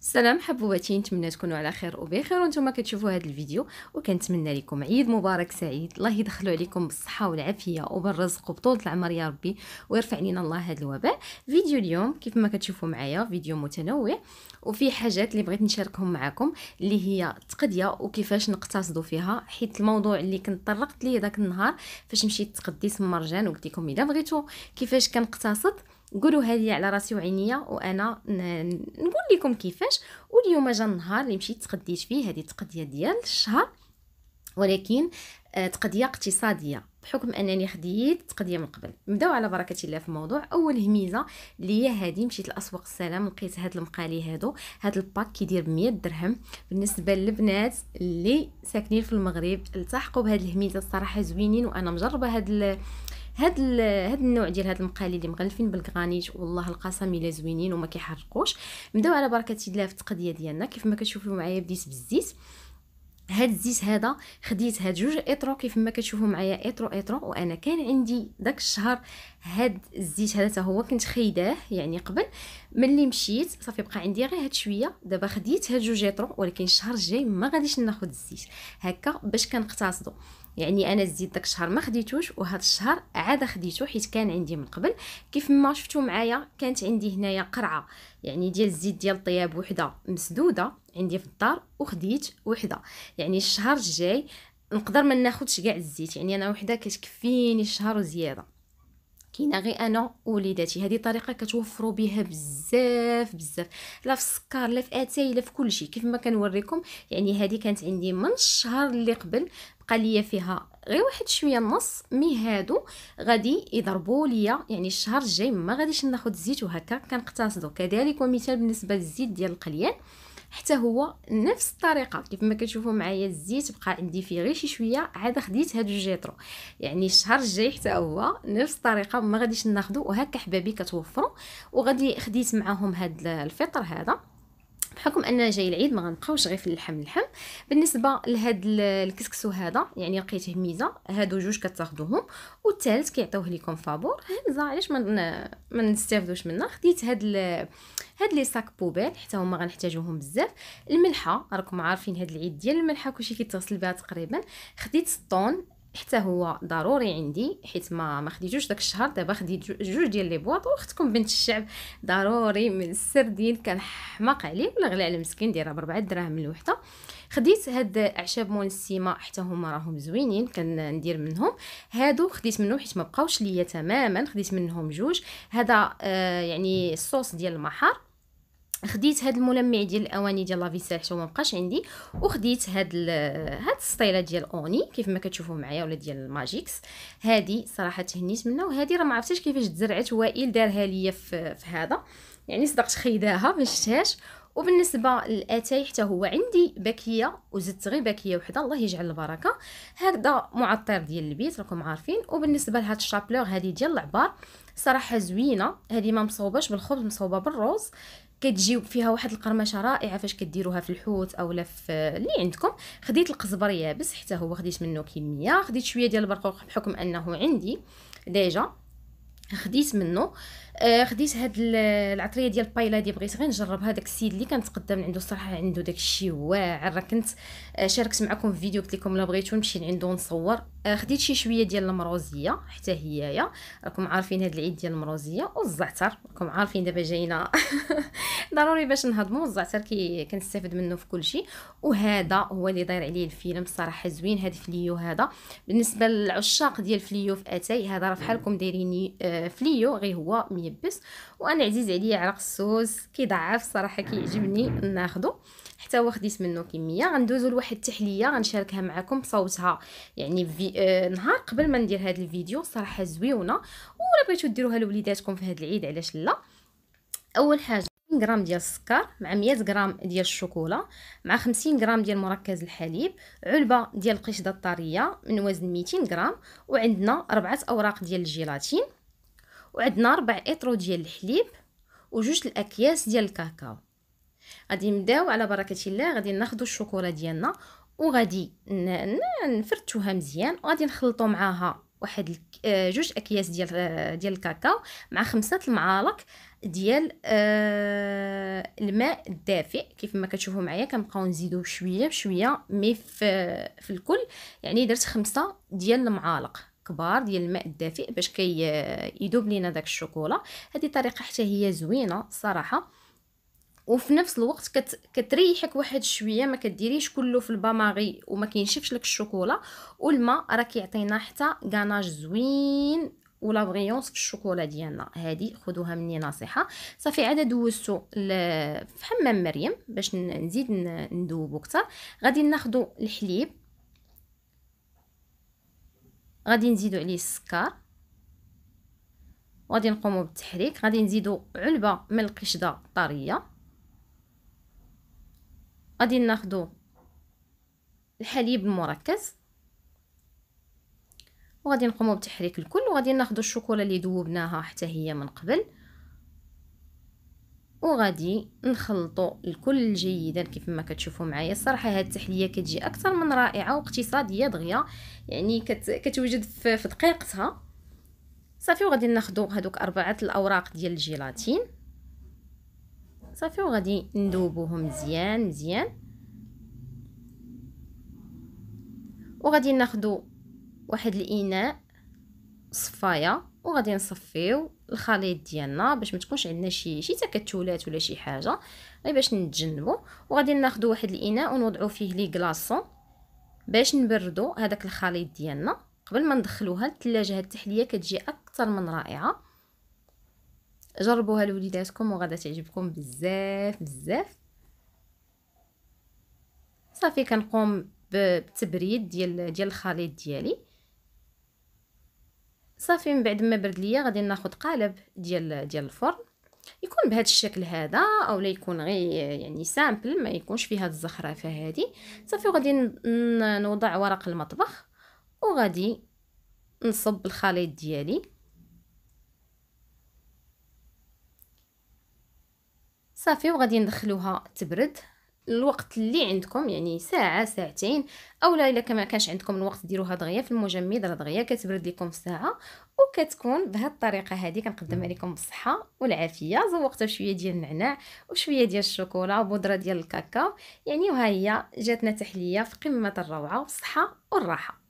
السلام حبوباتي، نتمنى تكونوا على خير وبخير وانتم كتشوفوا هذا الفيديو. وكنتمنى لكم عيد مبارك سعيد، الله يدخلوا عليكم بالصحه والعافيه وبالرزق وبطول العمر يا ربي، ويرفع لنا الله هذا الوباء. فيديو اليوم كيف ما كتشوفوا معايا فيديو متنوع، وفي حاجات اللي بغيت نشاركهم معكم اللي هي التقديه وكيفاش نقتصدوا فيها، حيت الموضوع اللي كنت طرقت ليه داك النهار فاش مشيت تقدي سمرجان وقلت لكم الا بغيتوا كيفاش كنقتصد قولوا هذه على راسي وعينيا، وانا نقول لكم كيفاش. واليوم جا النهار اللي مشيت تقديت فيه هذه التقديه ديال الشهر، ولكن تقديه اقتصاديه بحكم انني خديت تقديه من قبل. نبداو على بركه الله في الموضوع. اول هميزه اللي هي هذه، مشيت لاسواق السلام لقيت هاد المقالي هاد الباك كيدير ب100 درهم. بالنسبه للبنات اللي ساكنين في المغرب التحقوا بهاد الهميزه، الصراحه زوينين، وانا مجربه هاد النوع ديال هاد المقالي اللي مغلفين بالكرانيت، والله القسم الا زوينين وما كيحرقوش. نبداو على بركه الله في التقديه ديالنا. كيف ما كتشوفوا معايا بديت بالزيت. هاد الزيت هذا خديت هاد جوج اطرو كيف ما كتشوفوا معايا اطرو، وانا كان عندي داك الشهر هاد الزيت هذا حتى هو كنت خايداه يعني قبل. ملي مشيت صافي بقى عندي غير هاد شويه، دابا خديت هاد جوج اطرو، ولكن الشهر الجاي ما غاديش ناخذ الزيت هكا باش كنقتصدوا. يعني انا الزيت داك الشهر ما خديتوش، وهذا الشهر عاد خديته حيت كان عندي من قبل. كيف ما شفتوا معايا كانت عندي هنايا قرعه يعني ديال الزيت ديال الطياب وحده مسدوده عندي في الدار، وخديت وحده. يعني الشهر الجاي نقدر ما ناخذش كاع الزيت، يعني انا وحده كتكفيني الشهر وزياده. كاينه غير انا ووليداتي. هذه طريقه كتوفروا بها بزاف بزاف، لا في السكر لا في اتاي لا في كل شيء كيف ما كنوريكم. يعني هذه كانت عندي من الشهر اللي قبل، بقى ليا فيها غير واحد شويه نص مي هادو غادي يضربوا ليا. يعني الشهر الجاي ما غاديش ناخذ الزيت، وهكا كنقتصدوا. كذلك ومثال بالنسبه للزيت ديال القليان، حتى هو نفس الطريقه. كيف ما كتشوفوا معايا الزيت بقى عندي فيه غير شي شويه، عاد خديت هاد الجيترو. يعني الشهر الجاي حتى هو نفس الطريقه ما غاديش ناخذو، وهكا حبابي كتوفروا. وغادي خديت معاهم هاد الفطر هذا بحكم ان جاي العيد، ما غنبقاوش غير في اللحم. بالنسبه لهاد الكسكسو هذا، يعني لقيت هميزه هادو جوج كتاخذوهم، والثالث كيعطيوه لكم فابور هميزه، علاش ما نستافدوش منها. خديت هاد لي ساك بوبيل حتى هما غنحتاجوهم بزاف. الملحه راكم عارفين هاد العيد ديال الملحه كلشي كيتصل بها تقريبا. خديت الطون حتى هو ضروري عندي، حيت ما خديتوش داك الشهر. دابا خديت جوج ديال لي بواط. واختكم بنت الشعب ضروري من السردين، كان حماق عليه ولا غلى على المسكين، دايره ب4 دراهم الوحده. خديت هاد اعشاب منسمه حتى هما راهم زوينين، كندير منهم. هادو خديت منهم حيت ما بقاوش ليا تماما، خديت منهم جوج. هذا يعني الصوص ديال المحار. خديت هاد الملمع ديال الاواني ديال لافيسيل حتى ما بقاش عندي. وخديت هاد السطيله ديال اوني كيف ما كتشوفوا معايا، ولا ديال ماجيكس. هادي صراحه تهنيت منها، وهادي راه ما عرفتش كيفاش تزرعت، وائل دارها ليا في هذا، يعني صدقت خيداها ما شفتهاش. وبالنسبه للاتاي حتى هو عندي باكيه، وزدت غير باكيه وحده، الله يجعل البركه. هكذا معطر ديال البيت راكم عارفين. وبالنسبه لهاد الشابلور هذه ديال العبار، صراحه زوينه. هذه ما مصوباش بالخبز، مصوبه بالروز. كتجي فيها واحد القرمشه رائعه فاش كديروها في الحوت اولا في اللي عندكم. خديت القزبر يابس حتى هو خديت منه كميه. خديت شويه ديال البرقوق بحكم انه عندي ديجا خديت منه. خديت هاد العطريه ديال بايلا دي، بغيت غير نجرب. هذاك السيد اللي كنتقدم عنده الصراحه عنده داك الشيء واعر. راه كنت شاركت معكم في فيديو قلت لكم لا بغيتو نمشي لعندو نصور. خديت شي شويه ديال المروزيه حتى هيايا، راكم عارفين هاد العيد ديال المروزيه. والزعتر راكم عارفين دابا جاينا ضروري باش نهضموا. الزعتر كنستافد منه في كل شيء. وهذا هو اللي داير عليه الفيلم، الصراحه زوين. هذا فليو هذا بالنسبه للعشاق ديال فليو في اتاي، هذا راه فحالكم دايريني فليو غير هو ميبس. وانا عزيز عليا عرق السوس كيضعف الصراحه، كيعجبني ناخذه. حتى هو خديت منه كميه. غندوزو لواحد التحليه غنشاركها معكم بصوتها يعني في نهار قبل ما ندير هذا الفيديو. صراحه زويونه، ولا بغيتو ديروها لوليداتكم في هذا العيد علاش لا. اول حاجه غرام ديال السكر مع 100 غرام ديال الشوكولا مع 50 غرام ديال مركز الحليب، علبه ديال القشده الطريه من وزن 200 غرام، وعندنا 4 اوراق ديال الجيلاتين، وعندنا 4 اطرو ديال الحليب، وجوج الاكياس ديال الكاكاو. غادي نبداو على بركه الله. غادي ناخذوا الشوكولا ديالنا وغادي نفرتوها مزيان، وغادي نخلطوا معاها جوج اكياس ديال الكاكاو مع 5 المعالق ديال الماء الدافئ. كيف ما كتشوفوا معايا كنبقاو نزيدو بشويه بشويه، مي في الكل يعني درت 5 ديال المعالق كبار ديال الماء الدافئ باش يذوب لينا داك الشوكولا. هذه طريقه حتى هي زوينه صراحه، وفي نفس الوقت كتريحك واحد شويه، ما كديريش كله في الباماغي وما كينشفش لك الشوكولا، والماء راه كيعطينا حتى غاناج زوين ولا بريونس في الشوكولا ديالنا. هذه خذوها مني نصيحه. صافي عاد دوزتو في حمام مريم باش نزيد نذوبو اكثر. غادي ناخذ الحليب، غادي نزيدو عليه السكر، وغادي نقوموا بالتحريك. غادي نزيدو علبه من القشده طريه، غادي ناخذ الحليب المركز، وغادي نقوموا بتحريك الكل. وغادي ناخذ الشوكولا اللي ذوبناها حتى هي من قبل، وغادي نخلطوا الكل جيدا كيف ما كتشوفوا معايا. الصراحه هذه التحليه كتجي اكثر من رائعه واقتصاديه دغيا، يعني كتوجد في دقيقتها. صافي وغادي ناخذوا هذوك 4 الاوراق ديال الجيلاتين صافي، وغادي نذوبوهم مزيان مزيان. وغادي ناخذوا واحد الاناء صفايه، وغادي نصفيو الخليط ديالنا باش ما تكونش عندنا شي تكتلات ولا شي حاجه، غير باش نتجنبوا. وغادي ناخذوا واحد الاناء ونوضعوا فيه لي كلاصون باش نبردوا هذاك الخليط ديالنا قبل ما ندخلوها للثلاجه. هاد التحليه كتجي اكثر من رائعه، جربوها لوليداتكم وغادا تعجبكم بزاف بزاف. صافي كنقوم بالتبريد ديال الخليط ديالي. صافي من بعد ما برد ليا غادي ناخذ قالب ديال الفرن، يكون بهذا الشكل هذا، او لا يكون غير يعني سامبل ما يكونش فيه هاد الزخرفه هذه. صافي وغادي نوضع ورق المطبخ، وغادي نصب الخليط ديالي. صافي وغادي ندخلوها تبرد الوقت اللي عندكم، يعني ساعه ساعتين، اولا الا ما كانش عندكم الوقت ديروها دغيا في المجمد، راه دغيا كتبرد لكم ساعه. وكتكون بهذه الطريقه هذه كنقدم عليكم بالصحه والعافيه. زوقتها بشويه ديال النعناع وشويه ديال الشوكولا وبودره ديال الكاكاو، يعني وها هي جاتنا تحليه في قمه الروعه والصحه والراحه.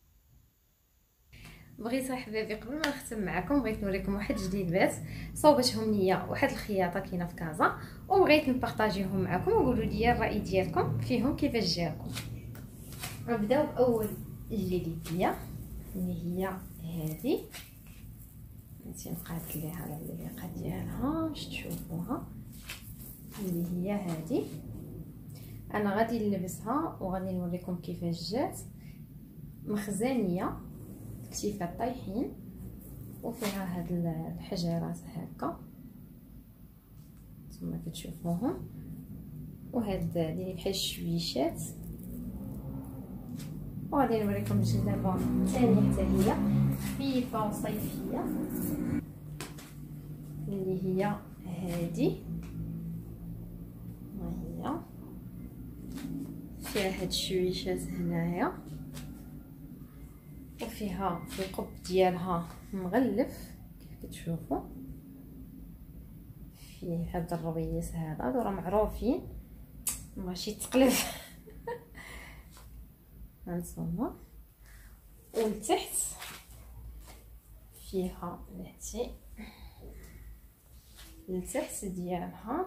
بغيت احبابي قبل ما نختم معكم بغيت نوريكم واحد جديدات صوبتهم ليا واحد الخياطه كاينه في كازا، وبغيت نبارطاجيهم معكم وقولوا لي الراي ديالكم فيهم كيفاش جاكم. غنبداو باول جديد ليا اللي هي هذه، نسيت نقاد ليها على الليقه ديالها باش تشوفوها. اللي هي هذه انا غادي نلبسها وغادي نوريكم كيفاش جات. مخزانيه كتيفات طايحين وفيها هاد الحجرات هكا نتوما كتشوفوهم، وهاد ديري بحال الشويشات. وغادي نوريكم الجلابه الثانيه حتى هي خفيفه وصيفيه اللي هي هادي، ها هي فيها هاد الشويشات هنايا، وفيها القب ديالها مغلف كيف كتشوفوا. فيه هاد الرويس هذا راه معروفين ماشي تقلب هانتوما. ولتحت فيها لهتي لتحت ديالها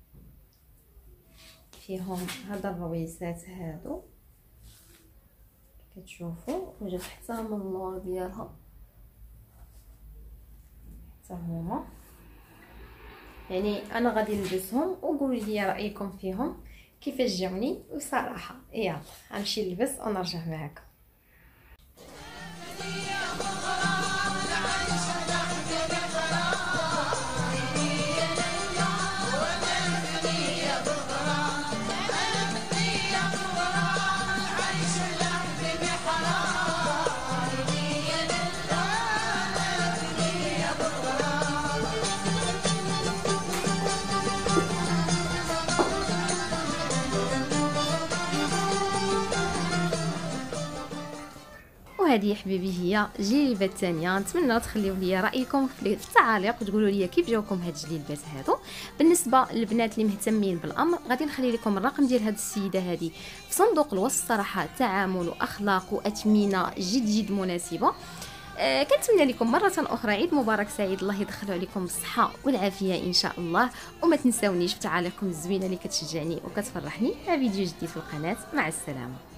فيهم هاد الرويسات هادو كتشوفوا، وجات حتى من اللور ديالها حتى هما. يعني انا غادي نلبسهم وقولوا لي رايكم فيهم كيفاش جاوني. وصراحه يلا غنمشي نلبس ونرجع معكم. وهذه حبيبي هي الجليبه الثانيه. نتمنى تخليو لي رايكم في التعاليق وتقولوا لي كيف جاوكم هاد الجليبات هادو. بالنسبه للبنات اللي مهتمين بالامر غادي نخلي لكم الرقم ديال هاد السيده هذه في صندوق الوصف. صراحه تعامل واخلاق واثمنه جد مناسبه. كنتمنى لكم مرة أخرى عيد مبارك سعيد، الله يدخلوا عليكم بالصحة والعافية إن شاء الله. وما تنساونيش بتعاليقكم الزوينة اللي كتشجعني وكتفرحني. مع فيديو جديد في القناة، مع السلامة.